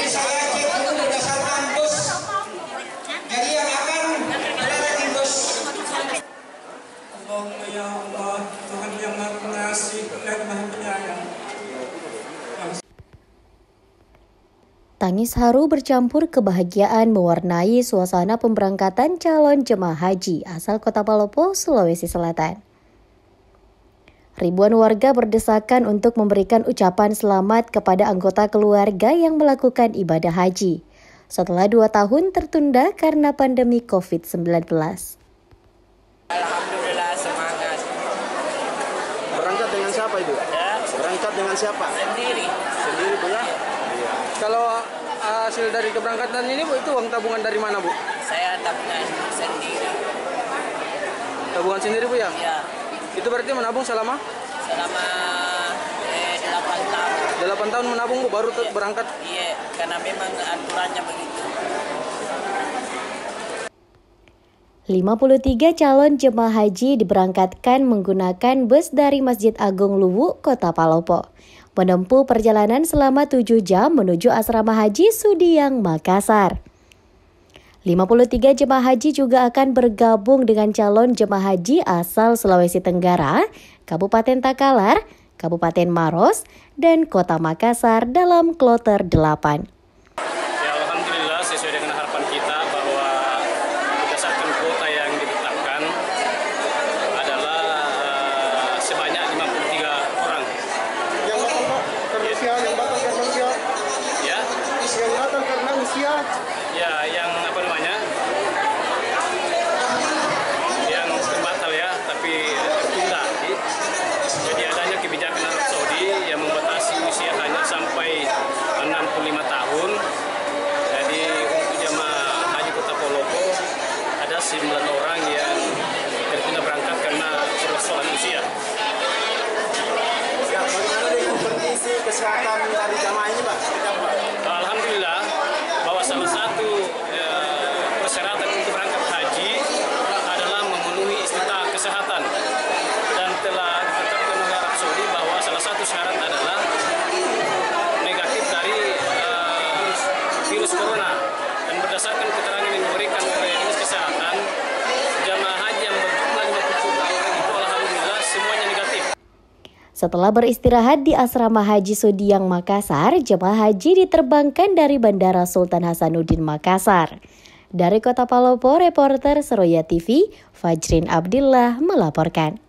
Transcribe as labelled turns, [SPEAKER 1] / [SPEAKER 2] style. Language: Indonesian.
[SPEAKER 1] saya cek dulu berdasarkan bus. Jadi yang akan melewati bus.
[SPEAKER 2] Allahumma ya Allah, Tuhan yang Maha Pengasih dan Maha Penyayang.
[SPEAKER 3] Tangis haru bercampur kebahagiaan mewarnai suasana pemberangkatan calon jemaah haji asal Kota Palopo, Sulawesi Selatan. Ribuan warga berdesakan untuk memberikan ucapan selamat kepada anggota keluarga yang melakukan ibadah haji setelah 2 tahun tertunda karena pandemi COVID-19.
[SPEAKER 4] Alhamdulillah, semangat.
[SPEAKER 5] Berangkat dengan siapa itu?
[SPEAKER 4] Ya,
[SPEAKER 5] Berangkat dengan siapa?
[SPEAKER 4] sendiri.
[SPEAKER 5] Sendiri Bu ya? Iya.
[SPEAKER 6] Kalau hasil dari keberangkatan ini Bu, itu uang tabungan dari mana Bu?
[SPEAKER 4] Saya tabungan sendiri.
[SPEAKER 6] Tabungan sendiri Bu ya?
[SPEAKER 4] Ya,
[SPEAKER 6] Itu berarti menabung selama
[SPEAKER 4] selama 8 tahun.
[SPEAKER 6] 8 tahun menabung Bu, baru berangkat.
[SPEAKER 4] Iya, karena memang aturannya begitu.
[SPEAKER 3] 53 calon jemaah haji diberangkatkan menggunakan bus dari Masjid Agung Luwu, Kota Palopo, menempuh perjalanan selama 7 jam menuju asrama haji Sudiang, Makassar. 53 jemaah haji juga akan bergabung dengan calon jemaah haji asal Sulawesi Tenggara, Kabupaten Takalar, Kabupaten Maros, dan Kota Makassar dalam kloter 8.
[SPEAKER 7] Ya, alhamdulillah sesuai dengan harapan kita bahwa berdasarkan kuota yang ditetapkan adalah sebanyak 53 orang.
[SPEAKER 5] Yang batal Pak, karena usia, yang batal karena usia.
[SPEAKER 7] Ya,
[SPEAKER 5] Yang batal karena usia.
[SPEAKER 7] ya yang apa namanya? Yang batal ya, tapi tertunda. Jadi adanya kebijakan Arab Saudi yang membatasi usia hanya sampai 65 tahun. Jadi untuk jemaah haji Kota Palopo ada 9 orang yang tertunda berangkat karena persoalan usia.
[SPEAKER 5] Ya, bagaimana dengan kondisi kesehatan dari jamaah ini Pak?
[SPEAKER 7] Alhamdulillah bahwa salah satu persyaratan untuk berangkat haji adalah memenuhi istita kesehatan dan telah ditetapkan oleh Arab Saudi bahwa salah satu syarat adalah negatif dari virus corona, dan berdasarkan keterangan yang diberikan oleh Dinas Kesehatan, jamaah haji yang berjumlah 53 orang itu alhamdulillah semuanya negatif.
[SPEAKER 3] Setelah beristirahat di asrama haji Sudiang, Makassar, jemaah haji diterbangkan dari Bandara Sultan Hasanuddin, Makassar. Dari Kota Palopo, reporter Seroya TV, Fajrin Abdillah melaporkan.